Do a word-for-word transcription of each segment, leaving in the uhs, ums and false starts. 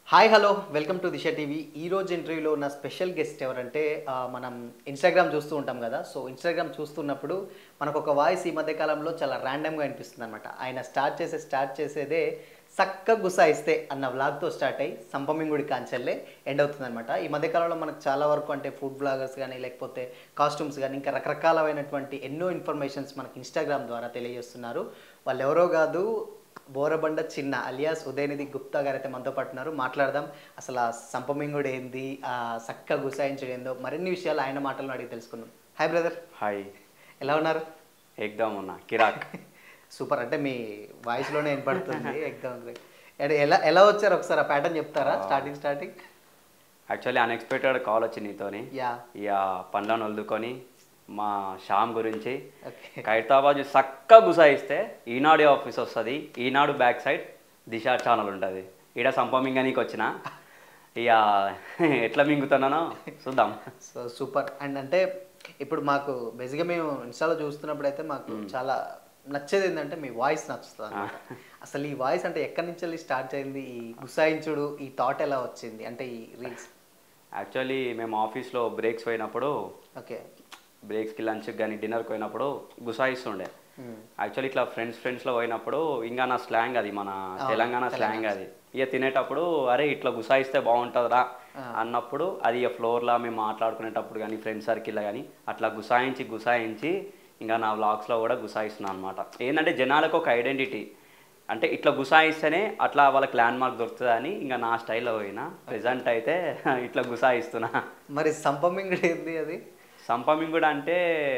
Hi hello welcome to Disha TV. ఈ రోజు ఇంటర్వ్యూలో ఉన్న స్పెషల్ గెస్ట్ ఎవరంటే ఆ, మనం ఇన్స్టాగ్రామ్ చూస్తూ ఉంటాం కదా. సో ఇన్స్టాగ్రామ్ చూస్తున్నప్పుడు మనకు ఒక వాయిస్ ఈ మధ్య కాలంలో చాలా ర్యాండమ్గా అనిపిస్తుంది అనమాట. ఆయన స్టార్ట్ చేసే స్టార్ట్ చేసేదే సక్క గుసాయిస్తే అన్న వ్లాగ్తో స్టార్ట్ అయ్యి సంపమింగుడి కాంచెల్లే ఎండ్ అవుతుంది అనమాట. ఈ మధ్య కాలంలో మనకు చాలా వరకు అంటే ఫుడ్ బ్లాగర్స్ కానీ లేకపోతే కాస్ట్యూమ్స్ కానీ ఇంకా రకరకాలైనటువంటి ఎన్నో ఇన్ఫర్మేషన్స్ మనకి ఇన్స్టాగ్రామ్ ద్వారా తెలియజేస్తున్నారు. వాళ్ళు ఎవరో కాదు, బోరబండ చిన్న అలియాస్ ఉదయనిధి గుప్తా గారు అయితే మనతో పాటు ఉన్నారు. మాట్లాడదాం అసలు ఆ సంపమింగుడు ఏంది, ఆ సక్క గుసాయించుడు ఏందో మరిన్ని విషయాలు ఆయన మాటలను అడిగి తెలుసుకుందాం. Hi brother, hi. ఎలా ఉన్నారు? ఎగ్దాం ఉన్నా కిరాక్. సూపర్, అంటే మీ వాయిస్లోనే వినపడుతుంది ఎగ్జామ్. ఎలా ఎలా వచ్చారు ఒకసారి ఆ ప్యాటర్న్ చెప్తారా? Starting starting actually unexpected call వచ్చింది నీతోని. యా ఇక పనులను వదులుకొని మా శ్యామ్ గురించి ఓకే ఖైరతాబాద్ సక్క గుసాయిస్తే ఈనాడు ఆఫీస్ వస్తుంది, Eenadu back side Disha channel ఉంటుంది. ఈడ సంపమింగనీకి వచ్చిన ఇక ఎట్లా మింగుతున్నానో చూద్దాం. So super. అండ్ అంటే ఇప్పుడు మాకు బేసిక్గా మేము ఇన్స్టాలో చూస్తున్నప్పుడు అయితే మాకు చాలా నచ్చేది ఏంటంటే మీ వాయిస్ నచ్చుతుంది అన్నమాట. అసలు ఈ వాయిస్ అంటే ఎక్కడి నుంచి వెళ్ళి స్టార్ట్ అయింది? ఈ గుసాయించుడు ఈ థాట్ ఎలా వచ్చింది అంటే ఈ రీల్స్? యాక్చువల్లీ మేము ఆఫీస్లో బ్రేక్స్ పోయినప్పుడు, ఓకే బ్రేక్స్కి లంచ్కి కానీ డిన్నర్కి పోయినప్పుడు గుసాయిస్తుండే. యాక్చువల్లీ ఇట్లా ఫ్రెండ్స్ ఫ్రెండ్స్లో పోయినప్పుడు ఇంకా నా స్లాంగ్ అది, మన తెలంగాణ స్లాంగ్ అది. ఇక తినేటప్పుడు అరే ఇట్లా గుసాయిస్తే బాగుంటుందిరా అన్నప్పుడు అది ఇక ఫ్లోర్లో మేము మాట్లాడుకునేటప్పుడు కానీ ఫ్రెండ్స్ సర్కిల్లో కానీ అట్లా గుసాయించి గుసాయించి ఇంకా నా వ్లాగ్స్లో కూడా గుసాయిస్తున్నాను అనమాట. ఏంటంటే జనాలకు ఒక ఐడెంటిటీ, అంటే ఇట్లా గుసాయిస్తేనే అట్లా వాళ్ళకి ల్యాండ్ మార్క్ దొరుకుతుంది అని ఇంకా నా స్టైల్లో పోయినా. ప్రెజెంట్ అయితే ఇట్లా గుసాయిస్తున్నా. మరి సంపమింగుడు ఏంది అది? సంపమింగుడు అంటే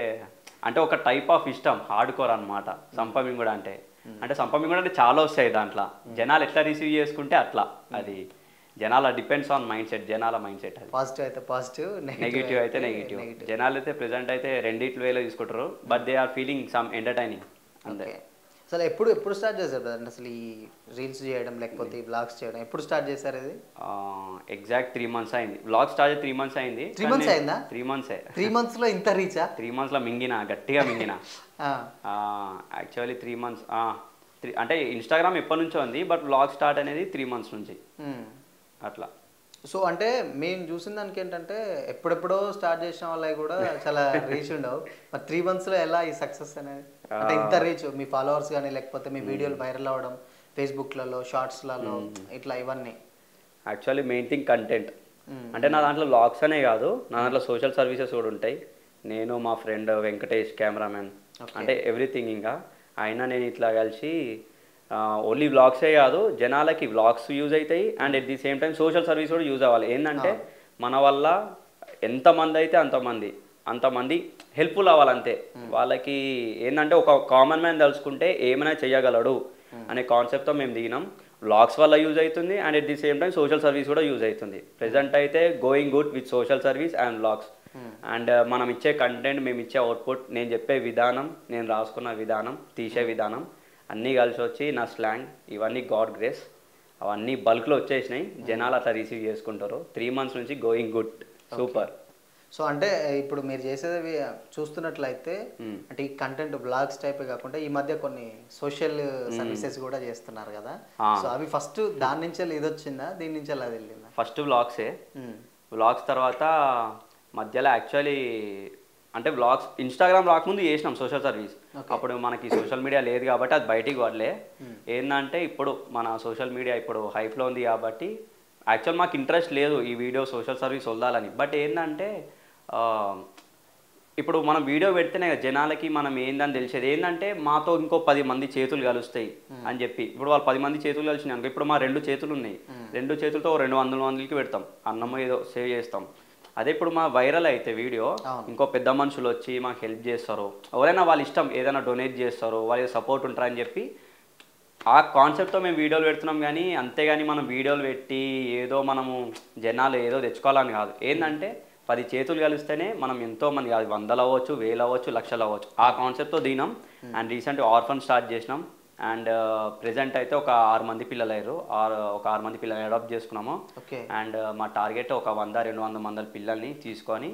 అంటే ఒక టైప్ ఆఫ్ ఇష్టం, హార్డ్ కోర్ అనమాట సంపమింగుడు అంటే. అంటే సంపమింగుడు అంటే చాలా వస్తాయి దాంట్లో, జనాలు ఎట్లా రిసీవ్ చేసుకుంటే అట్లా. అది జనాల డిపెండ్స్ ఆన్ మైండ్ సెట్, జనాల మైండ్ సెట్. అది పాజిటివ్ అయితే పాజిటివ్, నెగిటివ్ అయితే నెగిటివ్. జనాలు అయితే ప్రెజెంట్ అయితే రెండిట్లు వేలో తీసుకుంటారు, but they are feeling some entertaining అంతే. అసలు ఎప్పుడు ఎప్పుడు స్టార్ట్ చేశారు అంటే అసలు ఈ రీల్స్ చేయడం లేకపోతే ఈ బ్లాగ్స్ చేయడం ఎప్పుడు స్టార్ట్ చేశారు? ఇది ఎగ్జాక్ట్ త్రీ మంత్స్ అయింది. బ్లాగ్ స్టార్ట్ త్రీ మంత్స్ అయింది. త్రీ మంత్స్ అయిందా? త్రీ మంత్స్ త్రీ మంత్స్ లో ఇంత రీచా? త్రీ మంత్స్లో మింగిన, గట్టిగా మింగిన. యాక్చువల్లీ త్రీ మంత్స్ త్రీ అంటే ఇన్స్టాగ్రామ్ ఎప్పటి నుంచో ఉంది, బట్ బ్లాగ్ స్టార్ట్ అనేది త్రీ మంత్స్ నుంచి అట్లా. సో అంటే మేము చూసిన దానికి ఏంటంటే ఎప్పుడెప్పుడో స్టార్ట్ చేసిన వాళ్ళవి కూడా చాలా రీచ్ ఉండవు. మరి త్రీ మంత్స్లో ఎలా ఈ సక్సెస్ అనేది, అంటే ఇంత రీచ్? మీ ఫాలోవర్స్ కానీ లేకపోతే మీ వీడియోలు వైరల్ అవ్వడం ఫేస్బుక్లలో షార్ట్స్లలో ఇట్లా ఇవన్నీ? Actually main thing content. అంటే నా దాంట్లో వ్లాగ్స్ అనే కాదు, నా దాంట్లో సోషల్ సర్వీసెస్ కూడా ఉంటాయి. నేను మా ఫ్రెండ్ వెంకటేష్ కెమెరామెన్, అంటే ఎవ్రీథింగ్. ఇంకా అయినా నేను ఇట్లా కలిసి ఓన్లీ వ్లాగ్సే కాదు, జనాలకి వ్లాగ్స్ యూజ్ అవుతాయి and at the same time social service కూడా యూజ్ అవ్వాలి. ఏంటంటే మన వల్ల ఎంతమంది అయితే అంతమంది అంతమంది హెల్ప్ఫుల్ అవ్వాలంతే. వాళ్ళకి ఏంటంటే ఒక కామన్ మ్యాన్ తెలుసుకుంటే ఏమైనా చేయగలడు అనే కాన్సెప్ట్తో మేము దిగినాం. వ్లాగ్స్ వల్ల యూజ్ అవుతుంది and at the same time social service కూడా యూజ్ అవుతుంది. ప్రెజెంట్ అయితే going good with social service and vlogs. And మనం ఇచ్చే కంటెంట్, మేము ఇచ్చే అవుట్పుట్, నేను చెప్పే విధానం, నేను రాసుకున్న విధానం, తీసే విధానం అన్నీ కలిసి వచ్చి నా స్లాంగ్ ఇవన్నీ గాడ్ గ్రేస్ అవన్నీ బల్క్లో వచ్చేసినాయి. జనాలు అట్లా రిసీవ్ చేసుకుంటారు. త్రీ మంత్స్ నుంచి గోయింగ్ గుడ్, సూపర్. సో అంటే ఇప్పుడు మీరు చేసేది చూస్తున్నట్లయితే అంటే ఈ కంటెంట్ బ్లాగ్స్ టైప్ కాకుండా ఈ మధ్య కొన్ని సోషల్ సర్వీసెస్ కూడా చేస్తున్నారు కదా. సో అవి ఫస్ట్ దాని నుంచి ఇది వచ్చిందా, దీని నుంచి అది వెళ్ళిందా? ఫస్ట్ వ్లాగ్సే. వ్లాగ్స్ తర్వాత మధ్యలో యాక్చువల్లీ అంటే వ్లాగ్స్ ఇన్స్టాగ్రామ్ రాకముందు చేసినాం సోషల్ సర్వీస్. అప్పుడు మనకి సోషల్ మీడియా లేదు కాబట్టి అది బయటికి వడలే. ఏంటంటే ఇప్పుడు మన సోషల్ మీడియా ఇప్పుడు హైప్లో ఉంది కాబట్టి యాక్చువల్ మాకు ఇంట్రెస్ట్ లేదు ఈ వీడియో సోషల్ సర్వీస్ వదలాలని. బట్ ఏంటంటే ఇప్పుడు మనం వీడియో పెడితేనే జనాలకి మనం ఏందని తెలిసేది. ఏంటంటే మాతో ఇంకో పది మంది చేతులు కలుస్తాయి అని చెప్పి, ఇప్పుడు వాళ్ళు పది మంది చేతులు కలిసినాయి అనుకో, ఇప్పుడు మా రెండు చేతులు ఉన్నాయి, రెండు చేతులతో రెండు వందల మందికి పెడతాం, అన్నమో ఏదో సేవ్ చేస్తాం. అదే ఇప్పుడు మా వైరల్ అయితే వీడియో ఇంకో పెద్ద మనుషులు వచ్చి మాకు హెల్ప్ చేస్తారు, ఎవరైనా వాళ్ళ ఇష్టం ఏదైనా డొనేట్ చేస్తారు, వాళ్ళ సపోర్ట్ ఉంటారని చెప్పి ఆ కాన్సెప్ట్తో మేము వీడియోలు పెడుతున్నాం. కానీ అంతేగాని మనం వీడియోలు పెట్టి ఏదో మనము జనాలు ఏదో తెచ్చుకోవాలని కాదు. ఏంటంటే పది చేతులు కలిస్తేనే మనం ఎంతో మంది కాదు, వందలు అవ్వచ్చు, వేలు అవ్వచ్చు, లక్షలు అవ్వచ్చు, ఆ కాన్సెప్ట్తో దిగినాం. అండ్ రీసెంట్ ఆర్ఫన్ స్టార్ట్ చేసినాం. అండ్ ప్రెజెంట్ అయితే ఒక ఆరు మంది పిల్లలు అయ్యారు, ఆరు ఒక ఆరు మంది పిల్లల్ని అడాప్ట్ చేసుకున్నాము. అండ్ మా టార్గెట్ ఒక వంద రెండు వందల మంది పిల్లల్ని తీసుకొని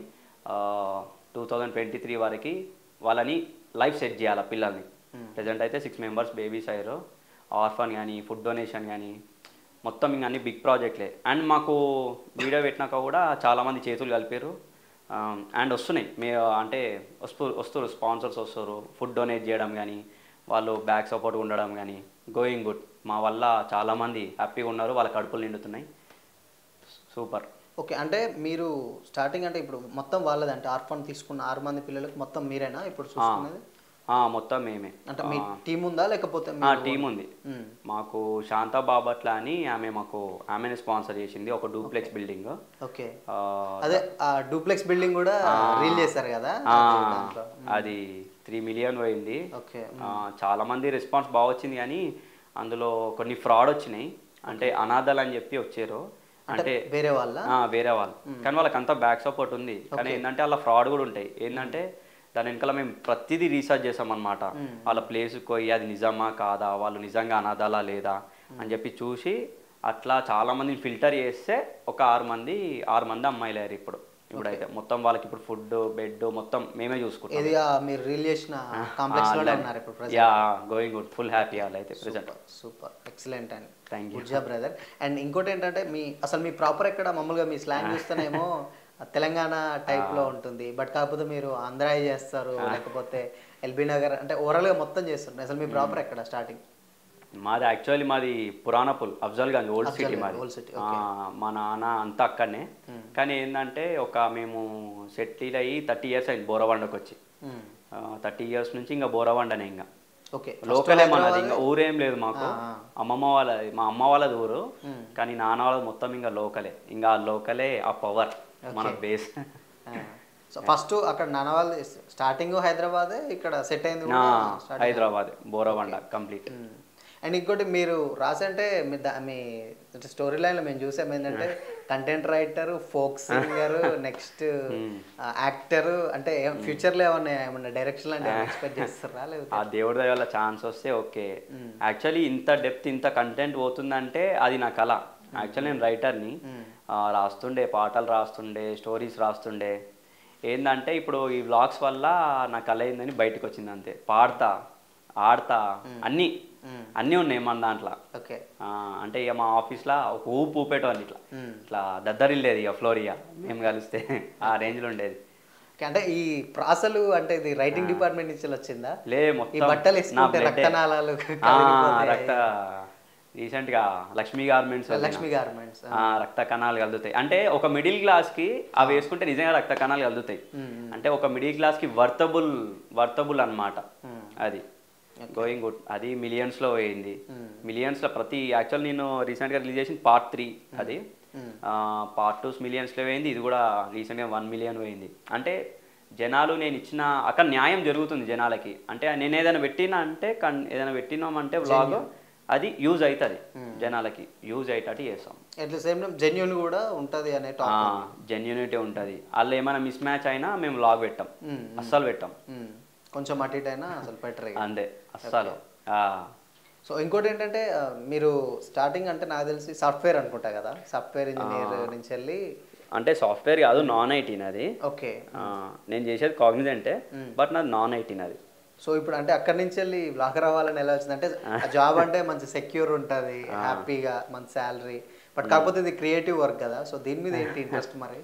టూ థౌజండ్ ట్వంటీ త్రీ వరకు వాళ్ళని లైఫ్ సెట్ చేయాలి పిల్లల్ని. ప్రెజెంట్ అయితే సిక్స్ మెంబర్స్ బేబీస్ అయ్యారు. ఆర్ఫన్ కానీ ఫుడ్ డొనేషన్ కానీ మొత్తం ఇంక అన్ని బిగ్ ప్రాజెక్ట్లే. అండ్ మాకు వీడియో పెట్టినాక కూడా చాలామంది చేతులు కలిపారు. అండ్ వస్తున్నాయి మే అంటే వస్తూ వస్తారు స్పాన్సర్స్ వస్తారు, ఫుడ్ డొనేట్ చేయడం కానీ, వాళ్ళు బ్యాక్ సపోర్ట్ ఉండడం కానీ, గోయింగ్ గుడ్. మా వల్ల చాలామంది హ్యాపీగా ఉన్నారు, వాళ్ళ కడుపులు నిండుతున్నాయి. సూపర్. ఓకే, అంటే మీరు స్టార్టింగ్ అంటే ఇప్పుడు మొత్తం వాళ్ళది అంటే ఆర్ఫన్ తీసుకున్న ఆరు మంది పిల్లలకు మొత్తం మీరేనా ఇప్పుడు చూసుకున్నది? మొత్తం మేమే. అంటే మీ టీం ఉందా లేకపోతే టీం ఉంది మాకు. శాంతా బాబట్ల అని ఆమె మాకు ఆమెనే స్పాన్సర్ చేసింది ఒక డూప్లెక్స్ బిల్డింగ్. ఓకే, అదే ఆ డూప్లెక్స్ బిల్డింగ్ కూడా రీల్ చేశారు కదా, అది త్రీ మిలియన్ పోయింది. ఓకే, చాలా మంది రెస్పాన్స్ బాగా వచ్చింది, కానీ అందులో కొన్ని ఫ్రాడ్ వచ్చినాయి. అంటే అనాథలు అని చెప్పి వచ్చారు, అంటే వేరే వాళ్ళ వేరే వాళ్ళు, కానీ వాళ్ళకి అంతా బ్యాక్ సపోర్ట్ ఉంది. కానీ ఏంటంటే వాళ్ళ ఫ్రాడ్ కూడా ఉంటాయి. ఏంటంటే దాని వెనకాల మేము ప్రతిదీ రీసెర్చ్ చేసాం అనమాట. వాళ్ళ ప్లేస్కి పోయి అది నిజమా కాదా, వాళ్ళు నిజంగా అనాథాలా లేదా అని చెప్పి చూసి అట్లా చాలా మందిని ఫిల్టర్ చేస్తే ఒక ఆరు మంది ఆరు మంది అమ్మాయిలు అయ్యారు ఇప్పుడు. ఇప్పుడైతే మొత్తం వాళ్ళకి ఇప్పుడు ఫుడ్ బెడ్ మొత్తం మేమే చూసుకుంటాం. ఇది మీరు రీల్ చేసిన కాంప్లెక్స్ లోనే ఉన్నారు ఇప్పుడు present? Yeah, going good, full happy వాళ్ళు అయితే present. Super, excellent and thank you. Good job brother. And ఇంకోటి ఏంటంటే మీ అసలు మీ ప్రాపర్ ఎక్కడ, మామూలుగా మీ స్లాంగ్ చూస్తేనేమో తెలంగాణ టైప్ లో ఉంటుంది, బట్ కాకపోతే మీరు ఆంధ్రా చేస్తారు లేకపోతే ఎల్బీ నగర్ అంటే ఓవరాల్ గా మొత్తం చేస్తున్నారు. అసలు మీ ప్రాపర్ ఎక్కడ స్టార్టింగ్? మాది యాక్చువల్లీ మాది పురాణపుల్, అఫ్జల్గంజ్, ఓల్డ్ సిటీ మాది. మా నాన్న అంతా అక్కడనే. కానీ ఏంటంటే ఒక మేము సెటిల్ అయ్యి థర్టీ ఇయర్స్ అయింది బోరవండకు వచ్చి. థర్టీ ఇయర్స్ నుంచి ఇంకా బోరవండనే, ఇంకా లోకలే మనది, ఇంకా ఊరేం లేదు మాకు. అమ్మమ్మ వాళ్ళ మా అమ్మ వాళ్ళది ఊరు, కానీ నాన్న వాళ్ళది మొత్తం ఇంకా లోకలే. ఇంకా లోకలే ఆ పవర్ మన బేస్. సో ఫస్ట్ అక్కడ నాన్న వాళ్ళు స్టార్టింగ్ హైదరాబాద్, ఇక్కడ సెట్ అయింది హైదరాబాద్, బోరవండ కంప్లీట్. అండ్ ఇంకోటి మీరు రాసంటే మీ స్టోరీ లైన్లో మేము చూసాం ఏంటంటే content writer, folk singer, next actor, అంటే ఫ్యూచర్లో ఏమన్నా ఏమన్నా డైరెక్షన్ అంటే ఎక్స్పెక్ట్ చేస్తారా? లేదు, ఆ దేవుడి వల్ల ఛాన్స్ వస్తే ఓకే. యాక్చువల్లీ ఇంత డెప్త్ ఇంత కంటెంట్ పోతుందంటే అది నా కళ. యాక్చువల్లీ నేను రైటర్ని, రాస్తుండే పాటలు రాస్తుండే, స్టోరీస్ రాస్తుండే. ఏంటంటే ఇప్పుడు ఈ వ్లాగ్స్ వల్ల నా కళ ఏందని బయటకు వచ్చింది అంతే. పాడతా, ఆడతా, అన్నీ అన్నీ ఉన్నాయి మన దాంట్లో. అంటే ఇక మా ఆఫీస్లో ఒక ఊపు ఊపేటోని ఇట్లా ఇట్లా దద్దరిల్లేది ఇక ఫ్లోర్, ఇక మేము కలిస్తే ఆ రేంజ్లో ఉండేది. అంటే ఈ ప్రాసలు అంటే ఇది రైటింగ్ డిపార్ట్మెంట్ నుంచి వచ్చిందా? లే, మొత్తం బట్టలు రక్తనాళాలు రక్త రీసెంట్గా లక్ష్మీ గార్మెంట్స్ లక్ష్మీ గార్మెంట్స్ రక్త కణాలు కలుగుతాయి. అంటే ఒక మిడిల్ క్లాస్కి అవి వేసుకుంటే నిజంగా రక్త కణాలు కలుగుతాయి. అంటే ఒక మిడిల్ క్లాస్కి వర్తబుల్ వర్తబుల్ అనమాట అది. గోయింగ్ గుడ్, అది మిలియన్స్లో పోయింది. మిలియన్స్లో ప్రతి యాక్చువల్ నేను రీసెంట్గా రిలీజ్ చేసిన పార్ట్ త్రీ, అది పార్ట్ టూ మిలియన్స్లో పోయింది. ఇది కూడా రీసెంట్గా వన్ మిలియన్ పోయింది. అంటే జనాలు నేను ఇచ్చిన అక్కడ న్యాయం జరుగుతుంది జనాలకి. అంటే నేను ఏదైనా పెట్టినా అంటే కన్ ఏదైనా పెట్టినామంటే వ్లాగ్ అది యూజ్ అవుతుంది జనాలకి, యూజ్ అయ్యేటట్టు చేస్తాం. At the same time genuine కూడా ఉంటుంది అనే టాపిక్, జెన్యూనిటీ ఉంటుంది. వాళ్ళు ఏమైనా మిస్ మ్యాచ్ అయినా మేము వ్లాగ్ పెట్టాం, అస్సలు పెట్టాం. కొంచెం అటు ఇటు అయినా అసలు బెటర్ అంతే అస్సలు. సో ఇంకోటి ఏంటంటే మీరు స్టార్టింగ్ అంటే నాకు తెలిసి సాఫ్ట్వేర్ అనుకుంటా కదా, సాఫ్ట్వేర్ ఇంజనీర్ నుంచి వెళ్ళి అంటే సాఫ్ట్వేర్ కాదు, నాన్ ఐటీ నాది. ఓకే, నేను చేసేది కాగ్నిజెంటే, బట్ నాది నాన్ ఐటీ నాది. సో ఇప్పుడు అంటే అక్కడి నుంచి వెళ్ళి బ్లాగర్ అవ్వాలని ఎలా వచ్చింది? అంటే జాబ్ అంటే మంచి సెక్యూర్ ఉంటుంది, హ్యాపీగా మంచి శాలరీ, బట్ కాకపోతే ఇది క్రియేటివ్ వర్క్ కదా, సో దీని మీద ఏంటి ఇంట్రెస్ట్ మరి?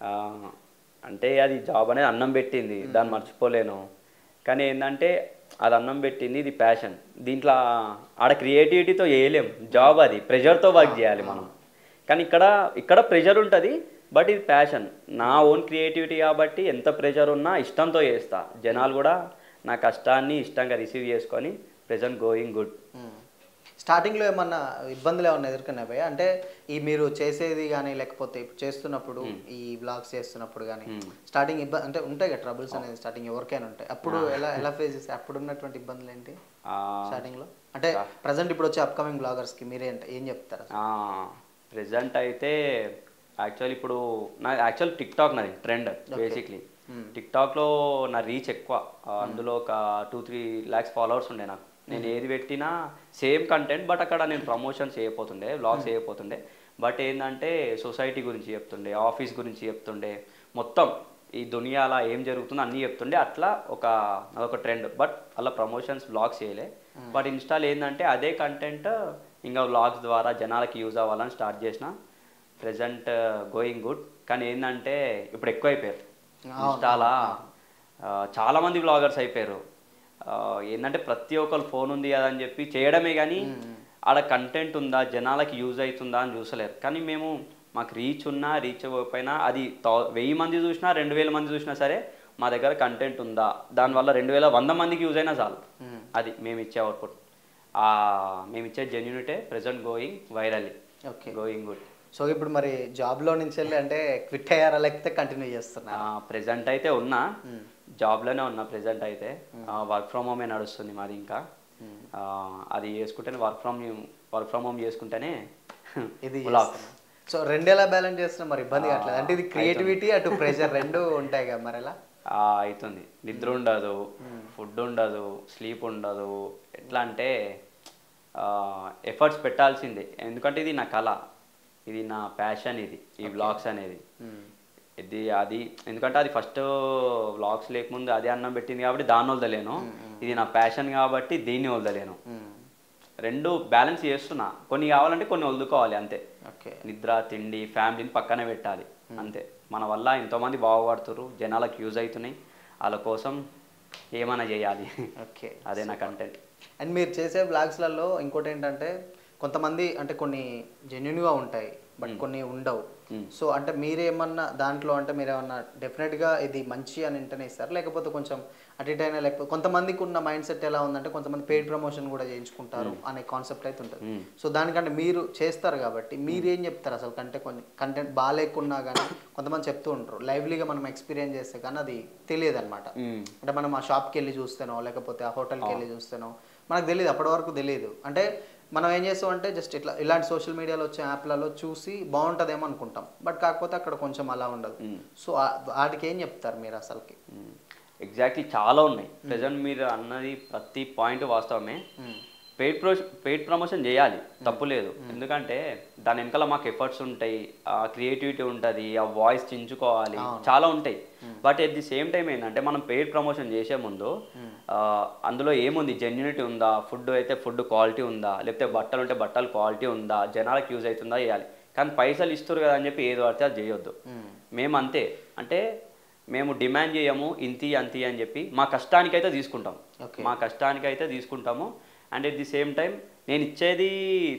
అంటే అది జాబ్ అనేది అన్నం పెట్టింది, దాన్ని మర్చిపోలేను. కానీ ఏంటంటే అది అన్నం పెట్టింది, ఇది ప్యాషన్. దీంట్లో ఆడ క్రియేటివిటీతో చేయలేం జాబ్, అది ప్రెషర్తో వర్క్ చేయాలి మనం. కానీ ఇక్కడ ఇక్కడ ప్రెషర్ ఉంటుంది, బట్ ఇది ప్యాషన్, నా ఓన్ క్రియేటివిటీ కాబట్టి ఎంత ప్రెషర్ ఉన్నా ఇష్టంతో చేస్తా. జనాలు కూడా నా కష్టాన్ని ఇష్టంగా రిసీవ్ చేసుకొని ప్రెజెంట్ గోయింగ్ గుడ్. స్టార్టింగ్లో ఏమన్నా ఇబ్బందులు ఏమన్నా ఎదుర్కొన్నా భయ్యా? అంటే ఈ మీరు చేసేది కానీ లేకపోతే ఇప్పుడు చేస్తున్నప్పుడు ఈ బ్లాగ్స్ చేస్తున్నప్పుడు కానీ స్టార్టింగ్ ఇబ్బంది అంటే ఉంటాయి కదా, ట్రబుల్స్ అనేది స్టార్టింగ్ ఎవరికైనా ఉంటాయి. అప్పుడు ఎలా ఎలా ఫేస్ చేస్తే అప్పుడు ఉన్నటువంటి ఇబ్బందులు ఏంటి స్టార్టింగ్లో? అంటే ప్రజెంట్ ఇప్పుడు వచ్చే అప్కమింగ్ బ్లాగర్స్కి మీరే ఏం చెప్తారు? ప్రెజెంట్ అయితే యాక్చువల్ ఇప్పుడు నా యాక్చువల్ టిక్ టాక్ నాది ట్రెండ్ బేసిక్లీ. టిక్ టాక్లో నా రీచ్ ఎక్కువ, అందులో ఒక టూ త్రీ ల్యాక్స్ ఫాలోవర్స్ ఉండే నాకు. నేను ఏది పెట్టినా సేమ్ కంటెంట్, బట్ అక్కడ నేను ప్రమోషన్స్ చేయకపోతుండే, వ్లాగ్స్ చేయకపోతుండే. బట్ ఏంటంటే సొసైటీ గురించి చెప్తుండే, ఆఫీస్ గురించి చెప్తుండే, మొత్తం ఈ దునియాలో ఏం జరుగుతుందో అన్నీ చెప్తుండే. అట్లా ఒక అదొక ట్రెండ్, బట్ అలా ప్రమోషన్స్ వ్లాగ్స్ చేయలే. బట్ ఇన్స్టాల్ ఏంటంటే అదే కంటెంట్ ఇంకా వ్లాగ్స్ ద్వారా జనాలకి యూజ్ అవ్వాలని స్టార్ట్ చేసిన. Present going good. కానీ ఏంటంటే ఇప్పుడు ఎక్కువ అయిపోయారు ఇన్స్టాలా, చాలామంది వ్లాగర్స్ అయిపోయారు. ఆ, ఏంటంటే ప్రతి ఒక్కరు ఫోన్ ఉంది కదా అని చెప్పి చేయడమే కానీ ఆడ కంటెంట్ ఉందా, జనాలకి యూజ్ అవుతుందా అని చూసలేరు. కానీ మేము మాకు రీచ్ ఉన్నా రీచ్ అవ్వకపోయినా అది థౌ వెయ్యి మంది చూసినా రెండు వేల మంది చూసినా సరే మా దగ్గర కంటెంట్ ఉందా, దానివల్ల రెండు వేల వంద మందికి యూజ్ అయినా చాలు. అది మేము ఇచ్చే అవుట్పుట్. మేము ఇచ్చే జెన్యూనిటే present going viral. Okay, going good. So ఇప్పుడు మరి జాబ్లో నుంచి వెళ్ళి అంటే క్విట్ అయ్యారా లేకపోతే కంటిన్యూ చేస్తున్నా? ప్రెజెంట్ అయితే ఉన్నా, జాబ్లోనే ఉన్నా. ప్రెజెంట్ అయితే వర్క్ ఫ్రమ్ హోమే నడుస్తుంది మాది. ఇంకా అది చేసుకుంటేనే work from work from home చేసుకుంటేనే ఇది. సో రెండు ఎలా బ్యాలెన్స్ చేస్తున్నా మరి ఇబ్బంది కావట్లేదు అంటే ఇది క్రియేటివిటీ అటు ప్రెషర్ రెండు ఉంటాయి కదా మరి ఎలా అవుతుంది. నిద్ర ఉండదు, ఫుడ్ ఉండదు, స్లీప్ ఉండదు. ఎట్లా అంటే ఎఫర్ట్స్ పెట్టాల్సిందే, ఎందుకంటే ఇది నా కళ, ఇది నా ప్యాషన్, ఇది ఈ వ్లాగ్స్ అనేది. ఇది అది ఎందుకంటే అది ఫస్ట్ వ్లాగ్స్ లేకముందు అదే అన్నం పెట్టింది కాబట్టి దాన్ని వదలలేను. ఇది నా ప్యాషన్ కాబట్టి దీన్ని వదలలేను. రెండు బ్యాలెన్స్ చేస్తున్నా. కొన్ని కావాలంటే కొన్ని వదులుకోవాలి అంతే. నిద్ర, తిండి, ఫ్యామిలీని పక్కనే పెట్టాలి అంతే. మన వల్ల ఎంతోమంది బాగుపడుతున్నారు, జనాలకు యూజ్ అవుతున్నాయి, వాళ్ళ కోసం ఏమైనా చేయాలి. ఓకే, అదే నా కంటెంట్. అండ్ మీరు చేసే బ్లాగ్స్లలో ఇంకోటి ఏంటంటే కొంతమంది అంటే కొన్ని జెన్యున్గా ఉంటాయి బట్ కొన్ని ఉండవు. సో అంటే మీరేమన్నా దాంట్లో అంటే మీరేమన్నా డెఫినెట్గా ఇది మంచి అని ఇంటనే ఇస్తారు లేకపోతే కొంచెం అటు ఇటు అయినా, లేకపోతే కొంతమందికి ఉన్న మైండ్ సెట్ ఎలా ఉందంటే కొంతమంది పెయిడ్ ప్రమోషన్ కూడా చేయించుకుంటారు అనే కాన్సెప్ట్ అయితే ఉంటుంది. సో దానికంటే మీరు చేస్తారు కాబట్టి మీరేం చెప్తారు అసలు? కంటే కొన్ని కంటెంట్ బాగాలేకున్నా కానీ కొంతమంది చెప్తూ ఉంటారు లైవ్లీగా మనం ఎక్స్పీరియన్స్ చేస్తే కానీ అది తెలియదు అనమాట. అంటే మనం ఆ షాప్కి వెళ్ళి చూస్తేనో లేకపోతే ఆ హోటల్కి వెళ్ళి చూస్తేనో మనకు తెలియదు, అప్పటి వరకు తెలియదు. అంటే మనం ఏం చేస్తాం అంటే జస్ట్ ఇట్లా ఇలాంటి సోషల్ మీడియాలో వచ్చే యాప్లలో చూసి బాగుంటుందేమో అనుకుంటాం, బట్ కాకపోతే అక్కడ కొంచెం అలా ఉండదు. సో వాటికి ఏం చెప్తారు మీరు అసలుకి? ఎగ్జాక్ట్లీ చాలా ఉన్నాయి. ప్రజెంట్ మీరు అన్నది ప్రతి పాయింట్ వాస్తవమే. పెయిడ్ ప్రో పెయిడ్ ప్రమోషన్ చేయాలి, తప్పు లేదు. ఎందుకంటే దాని వెనకాల మాకు ఎఫర్ట్స్ ఉంటాయి, ఆ క్రియేటివిటీ ఉంటుంది, ఆ వాయిస్ చించుకోవాలి, చాలా ఉంటాయి. But at the same time ఏంటంటే మనం పెయిడ్ ప్రమోషన్ చేసే ముందు అందులో ఏముంది, జెన్యూనిటీ ఉందా, ఫుడ్ అయితే ఫుడ్ క్వాలిటీ ఉందా, లేకపోతే బట్టలు ఉంటే బట్టలు క్వాలిటీ ఉందా, జనాలకు యూజ్ అవుతుందా చేయాలి. కానీ పైసలు ఇస్తారు కదా అని చెప్పి ఏది పడితే అది చేయొద్దు. మేము అంతే, అంటే మేము డిమాండ్ చేయము ఇంతి అంతి అని చెప్పి, మా కష్టానికైతే తీసుకుంటాం, మా కష్టానికైతే తీసుకుంటాము. And at the same time నేను ఇచ్చేది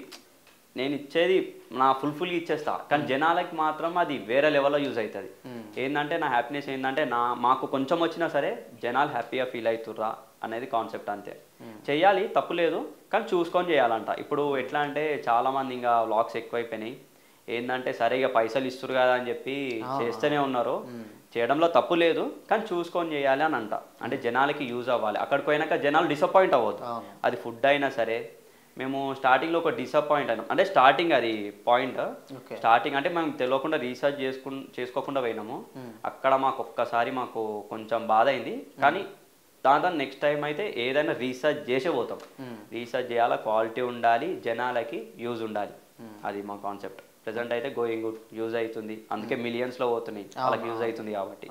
నేను ఇచ్చేది నా ఫుల్ఫుల్గా ఇచ్చేస్తా, కానీ జనాలకి మాత్రం అది వేరే లెవెల్లో యూజ్ అవుతుంది. ఏంటంటే నా హ్యాపీనెస్ ఏంటంటే నా మాకు కొంచెం వచ్చినా సరే జనాలు హ్యాపీగా ఫీల్ అవుతుర్రా అనేది కాన్సెప్ట్ అంతే. చెయ్యాలి, తప్పు లేదు, కానీ చూసుకొని చేయాలంట. ఇప్పుడు ఎట్లా అంటే చాలామంది ఇంకా వ్లాగ్స్ ఎక్కువైపోయినాయి. ఏంటంటే సరే ఇక పైసలు ఇస్తారు కదా అని చెప్పి చేస్తూనే ఉన్నారు. చేయడంలో తప్పు లేదు, కానీ చూసుకొని చేయాలి అని అంట. అంటే జనాలకి యూజ్ అవ్వాలి. అక్కడికి పోయినాక జనాలు డిసప్పాయింట్ అవ్వద్దు. అది ఫుడ్ అయినా సరే. మేము స్టార్టింగ్లో ఒక డిసప్పాయింట్ అయినాం, అంటే స్టార్టింగ్ అది పాయింట్. స్టార్టింగ్ అంటే మేము తెలియకుండా రీసెర్చ్ చేసుకు చేసుకోకుండా పోయినాము. అక్కడ మాకు ఒక్కసారి మాకు కొంచెం బాధ అయింది. కానీ దాని తర్వాత నెక్స్ట్ టైం అయితే ఏదైనా రీసెర్చ్ చేసే పోతాం. రీసెర్చ్ చేయాలా, క్వాలిటీ ఉండాలి, జనాలకి యూజ్ ఉండాలి. అది మా కాన్సెప్ట్. ప్రెజెంట్ అయితే గోయింగ్ గుడ్, యూజ్ అవుతుంది, అందుకే మిలియన్స్లో పోతున్నాయి, వాళ్ళకి యూజ్ అవుతుంది కాబట్టి.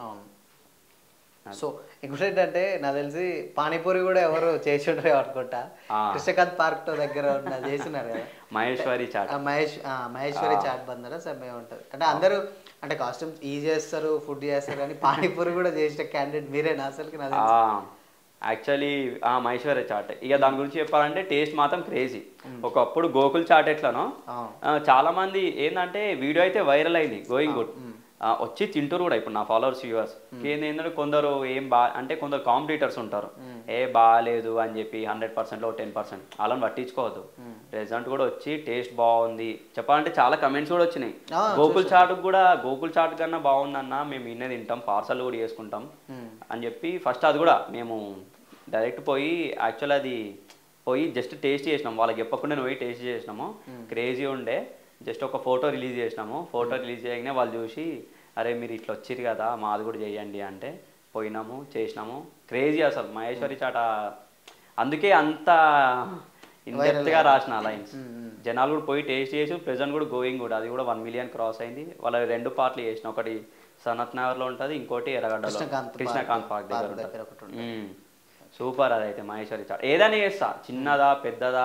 సో ఇంకోటి ఏంటంటే నాకు తెలిసి పానీపూరి కూడా ఎవరు చేసి ఉంటారు అనుకుంటా, కృష్ణకాంత్ పార్క్ తో దగ్గర ఉన్న చేసినారు కదా మహేశ్వరి చాట్. మహేష్ మహేశ్వరి చాట్ బందరా సమ్మె ఉంటుంది. అంటే అందరూ అంటే కాస్ట్యూమ్ ఈ చేస్తారు, ఫుడ్ చేస్తారు, కానీ పానీపూరి కూడా చేసిన క్యాండిడేట్ మీరేనా అసలుకి? యాక్చువల్లీ మహేశ్వరి చాట్, ఇక దాని గురించి చెప్పాలంటే టేస్ట్ మాత్రం క్రేజీ. ఒకప్పుడు గోకుల్ చాట్ ఎట్లనో చాలా మంది ఏంటంటే వీడియో అయితే వైరల్ అయింది గోయింగ్ గుడ్, వచ్చి తింటారు కూడా. ఇప్పుడు నా ఫాలోవర్స్ వ్యూవర్స్ ఏంటంటే కొందరు ఏం బా అంటే కొందరు కాంపిటీటర్స్ ఉంటారు, ఏ బాగాలేదు అని చెప్పి హండ్రెడ్ పర్సెంట్లో టెన్ పర్సెంట్ వాళ్ళని పట్టించుకోవద్దు. రిజల్ట్ కూడా వచ్చి టేస్ట్ బాగుంది చెప్పాలంటే చాలా కమెంట్స్ కూడా వచ్చినాయి. గోకుల్ చాట్ కూడా గోకుల్ చాట్ కన్నా బాగుందన్న, మేము ఇన్నే తింటాం, పార్సల్ కూడా చేసుకుంటాం అని చెప్పి ఫస్ట్ అది కూడా మేము డైరెక్ట్ పోయి యాక్చువల్ అది పోయి జస్ట్ టేస్ట్ చేసినాం, వాళ్ళకి చెప్పకుండా పోయి టేస్ట్ చేసినాము. క్రేజీ ఉండే, జస్ట్ ఒక ఫోటో రిలీజ్ చేసినాము. ఫోటో రిలీజ్ చేయగానే వాళ్ళు చూసి అరే మీరు ఇట్లా వచ్చిరు కదా మాది కూడా చేయండి అంటే పోయినాము, చేసినాము. క్రేజీ అసలు మహేశ్వరి చాట. అందుకే అంత ఇండెప్త్గా రాసిన లైన్స్. జనాలు కూడా పోయి టేస్ట్ చేసి ప్రెజెంట్ కూడా గోయింగ్ కూడా, అది కూడా వన్ మిలియన్ క్రాస్ అయింది. వాళ్ళ రెండు పార్ట్లు చేసిన, ఒకటి సనత్ నగర్లో ఉంటుంది, ఇంకోటి ఎర్రగడ్డలో కృష్ణకాంత్ పార్క్ దగ్గర ఉంటుంది. సూపర్ అదైతే మహేశ్వరి చాట్. ఏదైనా చేస్తా, చిన్నదా పెద్దదా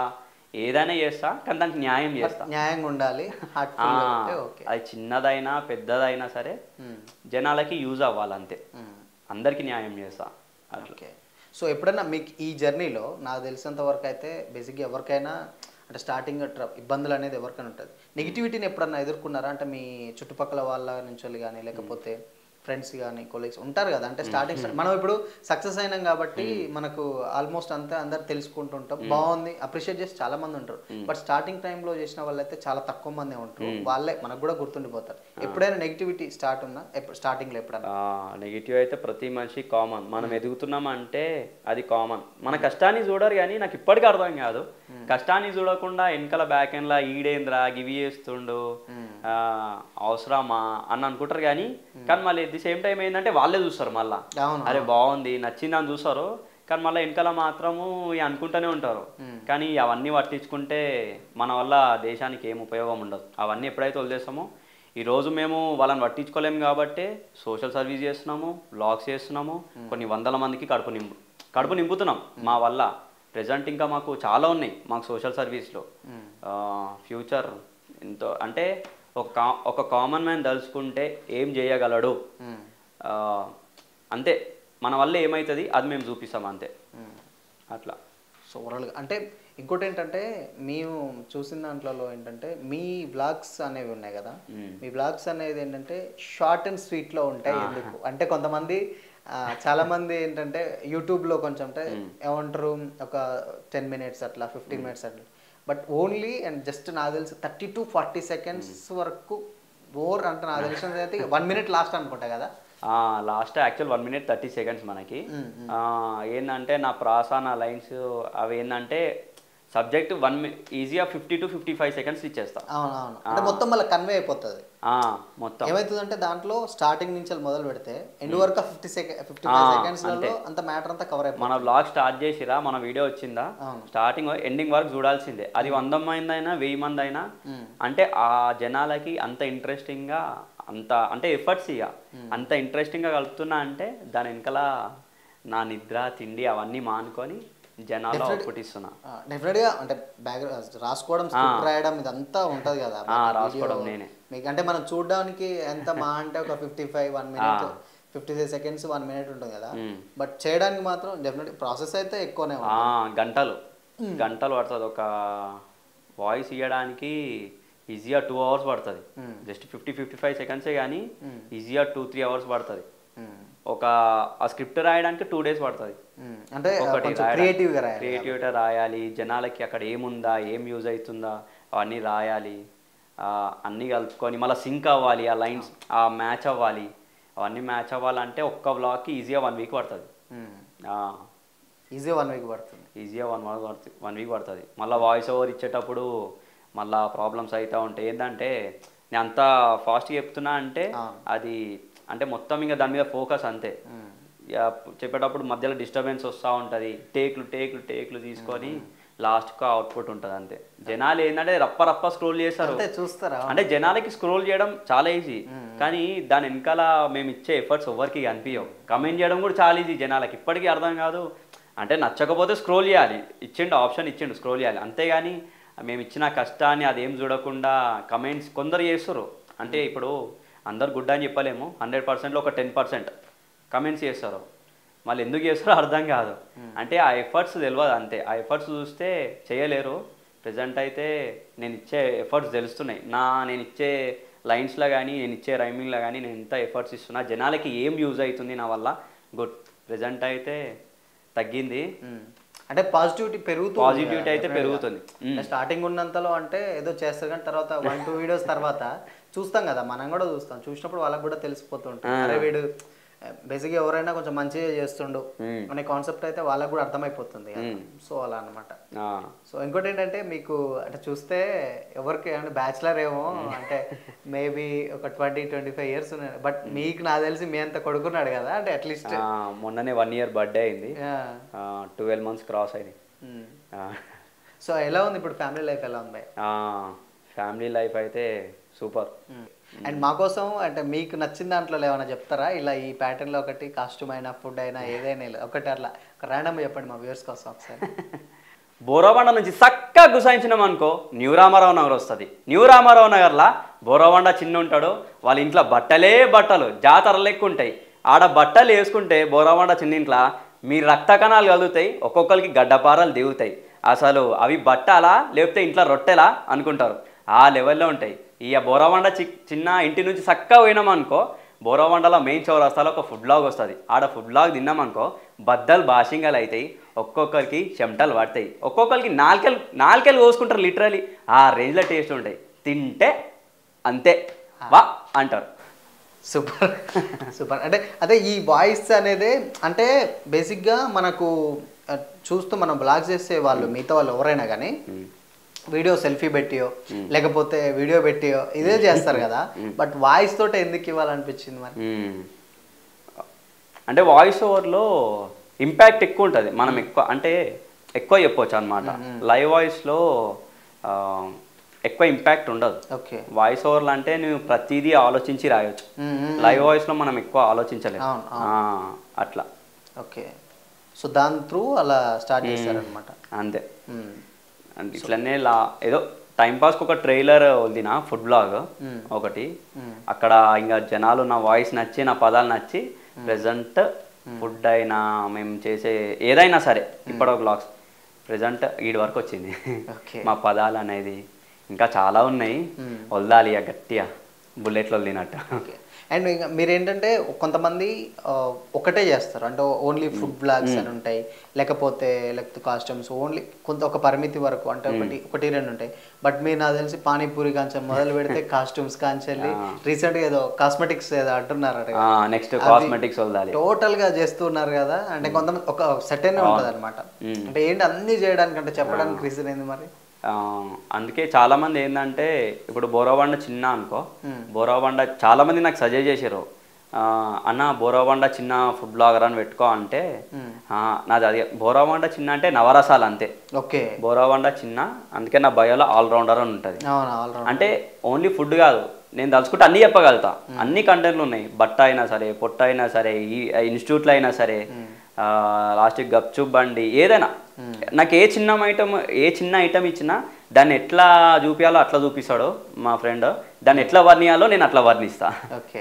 ఏదైనా చేస్తా కానీ దానికి న్యాయం చేస్తా. న్యాయంగా ఉండాలి. ఆ, అది చిన్నదైనా పెద్దదైనా సరే జనాలకి యూజ్ అవ్వాలి అంతే, అందరికి న్యాయం చేస్తా అట్లా. ఓకే. సో ఎప్పుడైనా మీకు ఈ జర్నీలో నాకు తెలిసినంత వరకు అయితే బేసిక్గా ఎవరికైనా అంటే స్టార్టింగ్ ఇబ్బందులు అనేది ఎవరికైనా ఉంటుంది. నెగిటివిటీని ఎప్పుడన్నా ఎదుర్కొన్నారా? అంటే మీ చుట్టుపక్కల వాళ్ళ నుంచి కానీ లేకపోతే ఫ్రెండ్స్ కానీ కొలీగ్స్ ఉంటారు కదా, అంటే స్టార్టింగ్ మనం ఇప్పుడు సక్సెస్ అయినాం కాబట్టి మనకు ఆల్మోస్ట్ అంతా అందరు తెలుసుకుంటుంటాం, బాగుంది అప్రిషియేట్ చేసి చాలా మంది ఉంటారు. బట్ స్టార్టింగ్ టైంలో చేసిన వాళ్ళైతే చాలా తక్కువ మంది ఉంటారు, వాళ్ళే మనకు కూడా గుర్తుండిపోతారు. ఎప్పుడైనా నెగిటివిటీ స్టార్ట్ ఉన్నా స్టార్టింగ్లో ఎప్పుడైనా? నెగిటివ్ అయితే ప్రతి మనిషి కామన్, మనం ఎదుగుతున్నాం అంటే అది కామన్. మన కష్టాన్ని చూడరు కానీ నాకు ఇప్పటికీ అర్థం కాదు, కష్టాన్ని చూడకుండా వెనకాల బ్యాక్ ఎండ్లా ఈడేంద్రా గివి చేస్తుండు అవసరమా అని అనుకుంటారు కానీ కానీ మళ్ళీ ఎట్ ది సేమ్ టైం ఏంటంటే వాళ్ళే చూస్తారు మళ్ళీ, అరే బాగుంది నచ్చింది అని చూస్తారు కానీ మళ్ళీ వెనకాల మాత్రము అనుకుంటూనే ఉంటారు. కానీ అవన్నీ పట్టించుకుంటే మన వల్ల దేశానికి ఏం ఉపయోగం ఉండదు. అవన్నీ ఎప్పుడైతే వదిలేస్తామో, ఈరోజు మేము వాళ్ళని పట్టించుకోలేము కాబట్టి సోషల్ సర్వీస్ చేస్తున్నాము, బ్లాగ్స్ చేస్తున్నాము, కొన్ని వందల మందికి కడుపు నింపు కడుపు నింపుతున్నాం మా వల్ల. ప్రజెంట్ ఇంకా మాకు చాలా ఉన్నాయి మాకు సోషల్ సర్వీస్లో. ఫ్యూచర్ ఎంతో అంటే ఒక కా ఒక కామన్ మ్యాన్ తలుచుకుంటే ఏం చేయగలడు అంతే, మన వల్ల ఏమవుతుంది అది మేము చూపిస్తాం అంతే అట్లా. సో ఓవరాల్గా అంటే ఇంకోటి ఏంటంటే మేము చూసిన దాంట్లో ఏంటంటే మీ బ్లాగ్స్ అనేవి ఉన్నాయి కదా, మీ బ్లాగ్స్ అనేది ఏంటంటే షార్ట్ అండ్ స్వీట్లో ఉంటాయి. ఎందుకు అంటే కొంతమంది చాలా మంది ఏంటంటే యూట్యూబ్లో కొంచెం అంటే ఏమంటారు ఒక టెన్ మినిట్స్ అట్లా ఫిఫ్టీన్ మినిట్స్ అట్లా, బట్ ఓన్లీ అండ్ జస్ట్ నాకు తెలిసి థర్టీ టు ఫార్టీ సెకండ్స్ వరకు బోర్ అంటే నాకు తెలిసినది అయితే వన్ మినిట్ లాస్ట్ అనుకుంటా కదా. Last actual one minute thirty seconds మనకి. ఏంటంటే నా ప్రాస నా లైన్స్ అవి ఏంటంటే సబ్జెక్ట్ వన్ ఈజీగా fifty to fifty five seconds ఇచ్చేస్తా. అవునవును, అంటే మొత్తం మళ్ళీ కన్వే అయిపోతుంది. మొత్తం ఏమవుతుందంటే దాంట్లో స్టార్టింగ్ నుంచి మొదలు పెడితే ఎండ్ వరకు ఫిఫ్టీ సెకండ్ ఫిఫ్టీ ఫైవ్ సెకండ్స్లలో అంత మ్యాటర్ అంతా కవర్ అయిపోతుంది. మన బ్లాగ్ స్టార్ట్ చేసిరా, మన వీడియో వచ్చిందా, స్టార్టింగ్ ఎండింగ్ వరకు చూడాల్సిందే. అది వంద మంది అయినా వెయ్యి మంది అయినా అంటే ఆ జనాలకి అంత ఇంట్రెస్టింగ్గా అంత అంటే ఎఫర్ట్స్ ఇక అంత ఇంట్రెస్టింగ్గా కలుపుతున్నా అంటే దాని వెనకాల నా నిద్ర తిండి అవన్నీ మానుకొని జనాలు అవుట్పుట్ ఇస్తున్నా. డెఫినెట్గా అంటే బ్యాక్ రాసుకోవడం స్క్రిప్ట్ రాయడం ఇదంతా ఉంటుంది కదా రాసుకోవడం నేనే. మీకు అంటే మనం చూడడానికి ఎంత మా అంటే ఒక fifty five one minute fifty five seconds one minute ఉంటుంది కదా, బట్ చేయడానికి మాత్రం డెఫినెట్ ప్రాసెస్ అయితే ఎక్కువనే గంటలు గంటలు పడుతుంది. ఒక వాయిస్ ఇవ్వడానికి ఈజీగా టూ అవర్స్ పడుతుంది, జస్ట్ ఫిఫ్టీ ఫిఫ్టీ ఫైవ్ సెకండ్సే కానీ ఈజీగా టూ త్రీ అవర్స్ పడుతుంది. ఒక ఆ స్క్రిప్ట్ రాయడానికి టూ డేస్ పడుతుంది. అంటే ఒకటి క్రియేటివ్గా క్రియేటివ్గా రాయాలి, జనాలకి అక్కడ ఏముందా ఏం యూజ్ అవుతుందా అవన్నీ రాయాలి, అన్నీ కలుపుకొని మళ్ళీ సింక్ అవ్వాలి, ఆ లైన్స్ ఆ మ్యాచ్ అవ్వాలి, అవన్నీ మ్యాచ్ అవ్వాలంటే ఒక్క బ్లాగ్కి ఈజీగా వన్ వీక్ పడుతుంది. ఈజీగా వన్ వీక్ పడుతుంది ఈజీగా వన్ వీక్ పడుతుంది వన్ వీక్ పడుతుంది మళ్ళీ వాయిస్ ఓవర్ ఇచ్చేటప్పుడు మళ్ళీ ప్రాబ్లమ్స్ అవుతూ ఉంటాయి. ఏంటంటే నేను అంత ఫాస్ట్గా చెప్తున్నా అంటే అది అంటే మొత్తం ఇంకా దాని మీద ఫోకస్ అంతే. చెప్పేటప్పుడు మధ్యలో డిస్టర్బెన్స్ వస్తూ ఉంటుంది, టేక్లు టేక్లు టేక్లు తీసుకొని లాస్ట్గా అవుట్పుట్ ఉంటుంది అంతే. జనాలు ఏంటంటే రప్ప రప్ప స్క్రోల్ చేస్తారు చూస్తారా, అంటే జనాలకి స్క్రోల్ చేయడం చాలా ఈజీ కానీ దాని వెనకాల మేము ఇచ్చే ఎఫర్ట్స్ ఎవరికి కనిపించవు. కమెంట్ చేయడం కూడా చాలా ఈజీ, జనాలకి ఇప్పటికీ అర్థం కాదు. అంటే నచ్చకపోతే స్క్రోల్ చేయాలి, ఇచ్చిండు ఆప్షన్ ఇచ్చిండు స్క్రోల్ చేయాలి, అంతేగాని మేము ఇచ్చిన కష్టాన్ని అదేం చూడకుండా కమెంట్స్ కొందరు చేస్తారు. అంటే ఇప్పుడు అందరు గుడ్ అని చెప్పలేము, హండ్రెడ్ పర్సెంట్లో ఒక టెన్ పర్సెంట్ కమెంట్స్ చేస్తారు. మళ్ళీ ఎందుకు చేస్తారో అర్థం కాదు, అంటే ఆ ఎఫర్ట్స్ తెలియదు అంతే. ఆ ఎఫర్ట్స్ చూస్తే చేయలేరు. ప్రజెంట్ అయితే నేను ఇచ్చే ఎఫర్ట్స్ తెలుస్తున్నాయి, నా నేను ఇచ్చే లైన్స్లో కానీ నేను ఇచ్చే రైమింగ్లో కానీ నేను ఎంత ఎఫర్ట్స్ ఇస్తున్నా, జనాలకి ఏం యూజ్ అవుతుంది నా వల్ల. గుడ్. ప్రజెంట్ అయితే తగ్గింది, అంటే పాజిటివిటీ పెరుగుతుంది, పాజిటివిటీ అయితే పెరుగుతుంది. స్టార్టింగ్ ఉన్నంతలో అంటే ఏదో చేస్తారు కానీ తర్వాత వన్ టూ వీడియోస్ తర్వాత చూస్తాం కదా, మనం కూడా చూస్తాం, చూసినప్పుడు వాళ్ళకి కూడా తెలిసిపోతుంటుంది అరే వీడు బేసిక్గా ఎవరైనా కొంచెం మంచిగా చేస్తుండు అనే కాన్సెప్ట్ అయితే వాళ్ళకి కూడా అర్థమైపోతుంది. సో అలా అనమాట. సో ఇంకోటి ఏంటంటే మీకు అంటే చూస్తే ఎవరికి అంటే బ్యాచిలర్ ఏమో అంటే మేబీ ఒక ట్వంటీ ట్వంటీ ఫైవ్ ఇయర్స్ ఉన్నాయి, బట్ మీకు నాకు తెలిసి మీ అంత కొడుకున్నాడు కదా, అంటే అట్లీస్ట్ మొన్ననే వన్ ఇయర్ బర్త్డే అయింది, ట్వెల్వ్ మంత్స్ క్రాస్ అయింది. సో ఎలా ఉంది ఇప్పుడు ఫ్యామిలీ లైఫ్ ఎలా ఉంది? ఫ్యామిలీ లైఫ్ అయితే సూపర్. అండ్ మా కోసం అంటే మీకు నచ్చిన దాంట్లో ఏమైనా చెప్తారా, ఇలా ఈ ప్యాటర్న్లో ఒకటి కాస్ట్యూమ్ అయినా ఫుడ్ అయినా ఏదైనా ఒకటి అట్లా ర్యాండమ్ చెప్పండి మా వ్యూవర్స్ కోసం ఒకసారి. బోరబండ నుంచి చక్కగా గుసాయించినాం అనుకో న్యూ రామారావు నగర్ వస్తుంది. న్యూ రామారావు నగర్లో బోరబండ చిన్న ఉంటాడు, వాళ్ళ ఇంట్లో బట్టలే బట్టలు జాతర లెక్క ఉంటాయి. ఆడ బట్టలు వేసుకుంటే బోరబండ చిన్న ఇంట్లో మీ రక్త కణాలు కలుగుతాయి, ఒక్కొక్కరికి గడ్డపారాలు దిగుతాయి. అసలు అవి బట్టలా లేకపోతే ఇంట్లో రొట్టెలా అనుకుంటారు, ఆ లెవెల్లో ఉంటాయి. ఇక బోరబండ చి చిన్న ఇంటి నుంచి చక్కగా పోయినామనుకో బోరబండలో మెయిన్ చౌరస్తాలో ఒక ఫుడ్ లాగ్ వస్తుంది. ఆడ ఫుడ్ లాగ్ తిన్నామనుకో బద్దలు బాషింగాలు అవుతాయి, ఒక్కొక్కరికి చెమటలు పడతాయి, ఒక్కొక్కరికి నాలుకలు నాలుకలు కోసుకుంటారు లిటరలీ. ఆ రేంజ్లో టేస్ట్ ఉంటాయి, తింటే అంతే వా అంటారు. Super super. అంటే అదే ఈ వాయిస్ అనేది అంటే బేసిక్గా మనకు చూస్తూ మనం బ్లాగ్ చేసే వాళ్ళు మిగతా వాళ్ళు ఎవరైనా కానీ వీడియో సెల్ఫీ పెట్టియో లేకపోతే వీడియో పెట్టియో ఇదే చేస్తారు కదా, బట్ వాయిస్ తోటి ఎందుకు ఇవ్వాలనిపించింది మరి? అంటే వాయిస్ ఓవర్లో ఇంపాక్ట్ ఎక్కువ ఉంటుంది, మనం ఎక్కువ అంటే ఎక్కువ చెప్పవచ్చు అనమాట. లైవ్ వాయిస్లో ఎక్కువ ఇంపాక్ట్ ఉండదు. ఓకే, వాయిస్ ఓవర్లు అంటే నువ్వు ప్రతిదీ ఆలోచించి రాయొచ్చు, లైవ్ వాయిస్లో మనం ఎక్కువ ఆలోచించలేము అట్లా. ఓకే, సో దాని త్రూ అలా స్టార్ట్ చేశారనమాట. అంతే. అంటే ఇట్లనే లా ఏదో టైంపాస్కి ఒక ట్రైలర్ వదిలిన ఫుడ్ బ్లాగ్ ఒకటి, అక్కడ ఇంకా జనాలు నా వాయిస్ నచ్చి నా పదాలు నచ్చి ప్రెజెంట్ ఫుడ్ అయినా మేము చేసే ఏదైనా సరే ఇప్పటి బ్లాగ్స్ ప్రెజెంట్ ఈడి వరకు వచ్చింది. మా పదాలు అనేది ఇంకా చాలా ఉన్నాయి, వదలాలి గట్టిగా బుల్లెట్లు వదిలినట్టు. అండ్ ఇంకా మీరు ఏంటంటే కొంతమంది ఒకటే చేస్తారు, అంటే ఓన్లీ ఫుడ్ బ్లాగ్స్ అని ఉంటాయి, లేకపోతే లేకపోతే కాస్ట్యూమ్స్ ఓన్లీ కొంత ఒక పరిమితి వరకు అంటే ఒకటి ఒకటి రెండు ఉంటాయి. బట్ మీరు నాకు తెలిసి పానీపూరి కాంచె మొదలు పెడితే కాస్ట్యూమ్స్ కాంచెల్లి రీసెంట్గా ఏదో కాస్మెటిక్స్ ఏదో అంటున్నారు, నెక్స్ట్ కాస్మెటిక్స్ టోటల్ గా చేస్తున్నారు కదా. అంటే కొంతమంది ఒక సెటైన్ ఉంటుంది అనమాట. అంటే ఏంటి అన్ని చేయడానికి అంటే చెప్పడానికి రీజన్ ఏంది మరి? అందుకే చాలా మంది ఏంటంటే ఇప్పుడు బోరబండ చిన్న అనుకో, బోరబండ చాలా మంది నాకు సజెస్ట్ చేశారు, అన్న బోరబండ చిన్న ఫుడ్ బ్లాగర్ అని పెట్టుకో అంటే నాది అది బోరబండ చిన్న అంటే నవరసాలు అంతే. ఓకే, బోరబండ చిన్న అందుకే నా బయోలో ఆల్రౌండర్ అని ఉంటుంది. అంటే ఓన్లీ ఫుడ్ కాదు, నేను తలుచుకుంటే అన్నీ చెప్పగలుగుతా, అన్ని కంటెంట్లు ఉన్నాయి, బట్ట అయినా సరే పొట్ట అయినా సరే ఈ ఇన్స్టిట్యూట్లో అయినా సరే లాస్ట్కి గప్చుప్ బండి ఏదైనా నాకు ఏ చిన్న ఐటమ్ ఏ చిన్న ఐటమ్ ఇచ్చినా దాన్ని ఎట్లా చూపించాలో అట్లా చూపిస్తాడో మా ఫ్రెండ్, దాన్ని ఎట్లా వర్ణియాలో నేను అట్లా వర్ణిస్తా. ఓకే,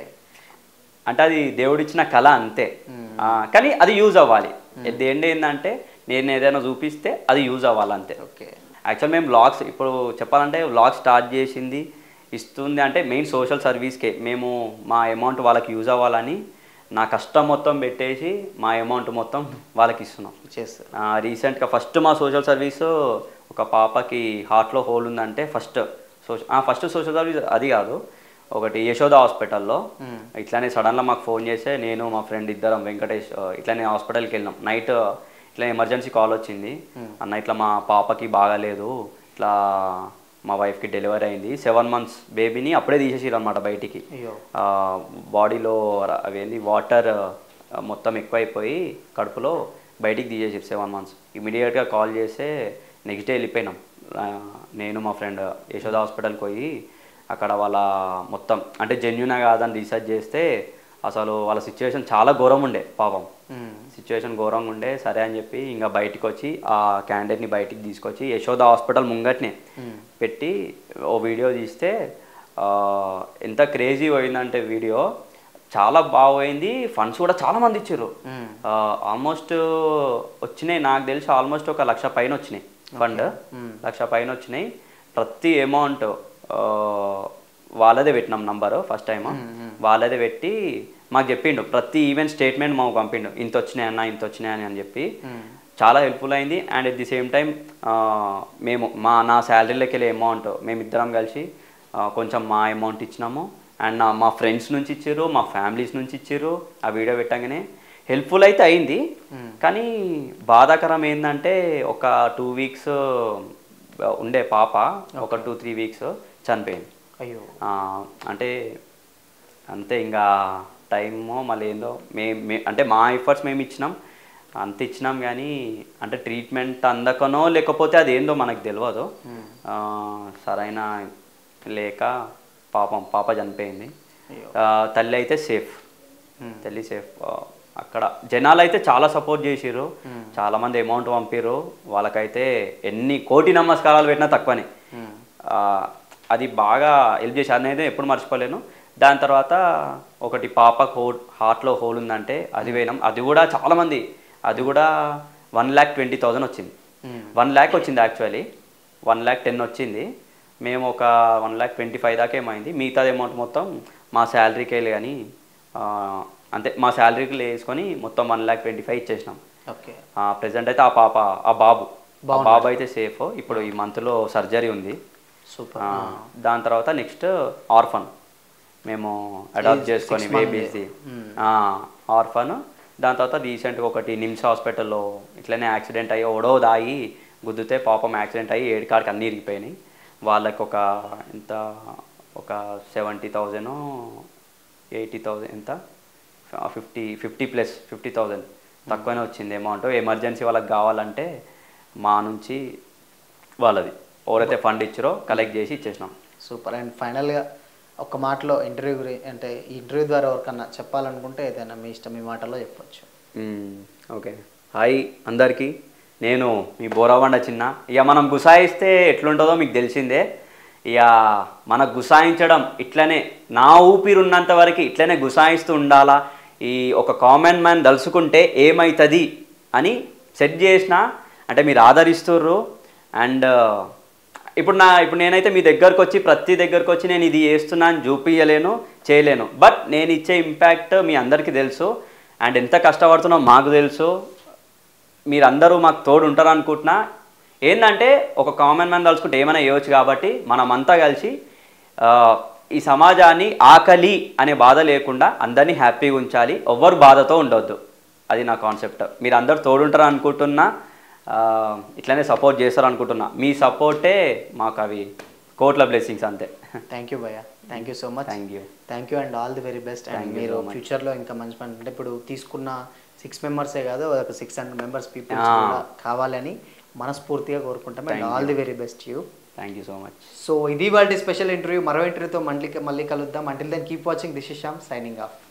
అంటే అది దేవుడిచ్చిన కళ అంతే, కానీ అది యూజ్ అవ్వాలి. ఎట్ ఎండ్ ఏంటంటే నేను ఏదైనా చూపిస్తే అది యూజ్ అవ్వాలి అంతే. ఓకే, యాక్చువల్ మేము వ్లాగ్స్ ఇప్పుడు చెప్పాలంటే వ్లాగ్ స్టార్ట్ చేసింది ఇస్తుంది అంటే మెయిన్ సోషల్ సర్వీస్కే, మేము మా అమౌంట్ వాళ్ళకి యూజ్ అవ్వాలని నా కష్టం మొత్తం పెట్టేసి మా అమౌంట్ మొత్తం వాళ్ళకి ఇస్తున్నాం. రీసెంట్గా ఫస్ట్ మా సోషల్ సర్వీసు ఒక పాపకి హార్ట్లో హోల్ ఉందంటే first social first social service అది కాదు, ఒకటి యశోద హాస్పిటల్లో ఇట్లానే సడన్గా మాకు ఫోన్ చేస్తే నేను మా ఫ్రెండ్ ఇద్దరం వెంకటేష్ ఇట్లానే హాస్పిటల్కి వెళ్ళినాం. నైట్ ఇట్లా ఎమర్జెన్సీ కాల్ వచ్చింది, అన్న ఇట్లా మా పాపకి బాగాలేదు, ఇట్లా మా వైఫ్కి డెలివరీ అయింది, సెవెన్ మంత్స్ బేబీని అప్పుడే తీసేసారు అనమాట బయటికి, బాడీలో అవేంది వాటర్ మొత్తం ఎక్కువైపోయి కడుపులో బయటికి తీసేసారు సెవెన్ మంత్స్. ఇమీడియట్గా కాల్ చేస్తే నెక్స్ట్ డే వెళ్ళిపోయినాం, నేను మా ఫ్రెండ్ యశోద హాస్పిటల్కి పోయి అక్కడ వాళ్ళ మొత్తం అంటే జెన్యునా కాదని రీసెర్చ్ చేస్తే అసలు వాళ్ళ సిచ్యువేషన్ చాలా ఘోరం ఉండే, పాపం సిచ్యువేషన్ ఘోరంగా ఉండే. సరే అని చెప్పి ఇంకా బయటికి వచ్చి ఆ క్యాండిడేట్ని బయటికి తీసుకొచ్చి యశోద హాస్పిటల్ ముంగట్నే పెట్టి ఓ వీడియో తీస్తే ఎంత క్రేజీ పోయిందంటే వీడియో చాలా బాగుపోయింది, ఫండ్స్ కూడా చాలా మంది ఇచ్చారు, ఆల్మోస్ట్ వచ్చినాయి నాకు తెలిసి ఆల్మోస్ట్ ఒక లక్ష పైన వచ్చినాయి ఫండ్, లక్ష పైన వచ్చినాయి. ప్రతి అమౌంట్ వాళ్ళదే పెట్టినాం నంబరు ఫస్ట్ టైం, వాళ్ళదే పెట్టి మాకు చెప్పిండు ప్రతి ఈవెంట్ స్టేట్మెంట్ మాకు పంపిండు, ఇంత వచ్చినాయి అన్న ఇంత వచ్చినాయని అని చెప్పి చాలా హెల్ప్ఫుల్ అయింది. And at the same time మేము మా నా శాలరీలోకి వెళ్ళే అమౌంట్ మేమిద్దరం కలిసి కొంచెం మా అమౌంట్ ఇచ్చినాము, అండ్ నా మా ఫ్రెండ్స్ నుంచి ఇచ్చారు, మా ఫ్యామిలీస్ నుంచి ఇచ్చారు. ఆ వీడియో పెట్టగానే హెల్ప్ఫుల్ అయితే అయింది, కానీ బాధాకరం ఏంటంటే ఒక టూ వీక్స్ ఉండే పాప ఒక టూ త్రీ వీక్స్ చనిపోయింది. అయ్యో, అంటే అంతే ఇంకా టైమో మళ్ళీ ఏందో మే అంటే మా ఎఫర్ట్స్ మేము ఇచ్చినాం అంత ఇచ్చినాం, కానీ అంటే ట్రీట్మెంట్ అందకనో లేకపోతే అది ఏందో మనకు తెలియదు, సరైన లేక పాపం పాప చనిపోయింది. తల్లి అయితే సేఫ్, తల్లి సేఫ్. అక్కడ జనాలు అయితే చాలా సపోర్ట్ చేసిర్రు, చాలా మంది అమౌంట్ పంపిర్రు, వాళ్ళకైతే ఎన్ని కోటి నమస్కారాలు పెట్టినా తక్కువనే. ఆ, అది బాగా హెల్ప్ చేసి అనేది ఎప్పుడు మర్చిపోలేను. దాని తర్వాత ఒకటి పాపకు హోల్ హార్ట్లో హోల్ ఉందంటే అది పోయినాం, అది కూడా చాలామంది, అది కూడా వన్ ల్యాక్ ట్వంటీ థౌజండ్ వచ్చింది. వన్ ల్యాక్ వచ్చింది యాక్చువల్లీ, వన్ ల్యాక్ టెన్ వచ్చింది. మేము ఒక వన్ ల్యాక్ ట్వంటీ ఫైవ్ దాకా ఏమైంది, మిగతాది అమౌంట్ మొత్తం మా శాలరీకి వెళ్ళి కానీ అంతే, మా శాలరీకి వేసుకొని మొత్తం వన్ ల్యాక్ ట్వంటీ ఫైవ్ ఇచ్చేసినాం. ఓకే. ప్రెసెంట్ అయితే ఆ పాప ఆ బాబు ఆ బాబు అయితే సేఫ్, ఇప్పుడు ఈ మంత్లో సర్జరీ ఉంది. సూపర్. దాని తర్వాత నెక్స్ట్ ఆర్ఫన్ మేము అడాప్ట్ చేసుకొని బేబీస్ది ఆర్ఫన్. దాని తర్వాత రీసెంట్గా ఒకటి నిమ్స్ హాస్పిటల్లో ఇట్లనే యాక్సిడెంట్ అయ్యి ఒడో దాగి గుద్దితే పాపం యాక్సిడెంట్ అయ్యి ఏడు కాడికి అన్నీ ఇరిగిపోయినాయి. వాళ్ళకి ఒక ఎంత ఒక సెవెంటీ థౌజండ్ ఎయిటీ థౌజండ్ ఎంత fifty fifty plus fifty thousand తక్కువనే వచ్చింది అమౌంట్. ఎమర్జెన్సీ వాళ్ళకి కావాలంటే మా నుంచి వాళ్ళది ఎవరైతే ఫండ్ ఇచ్చారో కలెక్ట్ చేసి ఇచ్చేసినాం. సూపర్. అండ్ ఫైనల్గా ఒక మాటలో ఇంటర్వ్యూ గురి అంటే ఈ ఇంటర్వ్యూ ద్వారా ఎవరికన్నా చెప్పాలనుకుంటే ఏదైనా మీ ఇష్టం, మీ మాటల్లో చెప్పొచ్చు. ఓకే. హాయ్ అందరికీ, నేను మీ బోరబండ చిన్న. ఇక మనం గుసాయిస్తే ఎట్లుంటుందో మీకు తెలిసిందే. ఇక మన గుసాయించడం ఇట్లనే నా ఊపిరి ఉన్నంత వరకు ఇట్లనే గుసాయిస్తూ ఉండాలా. ఈ ఒక కామన్ మ్యాన్ దలుచుకుంటే ఏమవుతుంది అని సెట్ చేసిన అంటే మీరు ఆదరిస్తుర్రు. అండ్ ఇప్పుడు నా ఇప్పుడు నేనైతే మీ దగ్గరకు వచ్చి ప్రతి దగ్గరకు వచ్చి నేను ఇది చేస్తున్నా అని చూపించలేను, చేయలేను. బట్ నేను ఇచ్చే ఇంపాక్ట్ మీ అందరికీ తెలుసు. అండ్ ఎంత కష్టపడుతున్నా మాకు తెలుసు. మీరందరూ మాకు తోడు ఉంటారు అనుకుంటున్నా. ఏంటంటే ఒక కామన్ మ్యాన్ తలుచుకుంటే ఏమైనా చేయవచ్చు కాబట్టి మనమంతా కలిసి ఈ సమాజాన్ని ఆకలి అనే బాధ లేకుండా అందరినీ హ్యాపీగా ఉంచాలి, ఎవ్వరు బాధతో ఉండొద్దు. అది నా కాన్సెప్ట్. మీరు అందరు తోడుంటారు అనుకుంటున్నా, ఇట్లనే సపోర్ట్ చేస్తారు అనుకుంటున్నా. మీ సపోర్టే మాకు అవి కోట్ల బ్లెస్సింగ్స్ అంతే. థ్యాంక్ యూ భయ్యా, thank you so much. Thank you thank you and all the very best. And మీరు ఫ్యూచర్లో ఇంకా మంచి పని అంటే ఇప్పుడు తీసుకున్న సిక్స్ మెంబర్సే కాదు, ఒక సిక్స్ హండ్రెడ్ మెంబర్స్ పీపుల్ కావాలని మనస్ఫూర్తిగా కోరుకుంటాం. And all the very best you. Thank you so much. So ఇది వాళ్ళ స్పెషల్ ఇంటర్వ్యూ. మరో ఇంటర్వ్యూతో మళ్ళీ మళ్ళీ కలుద్దాం. Until then keep watching. This is Shyam signing of.